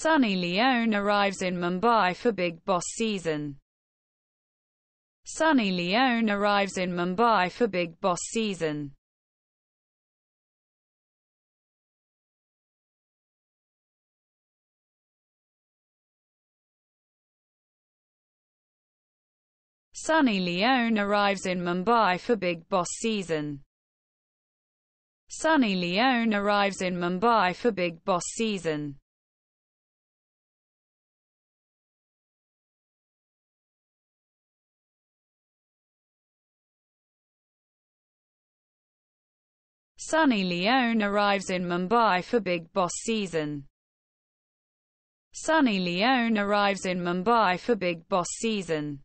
Sunny Leone arrives in Mumbai for Bigg Boss season. Sunny Leone arrives in Mumbai for Bigg Boss season. Sunny Leone arrives in Mumbai for Bigg Boss season. Sunny Leone arrives in Mumbai for Bigg Boss season. Sunny Leone arrives in Mumbai for Bigg Boss season. Sunny Leone arrives in Mumbai for Bigg Boss season.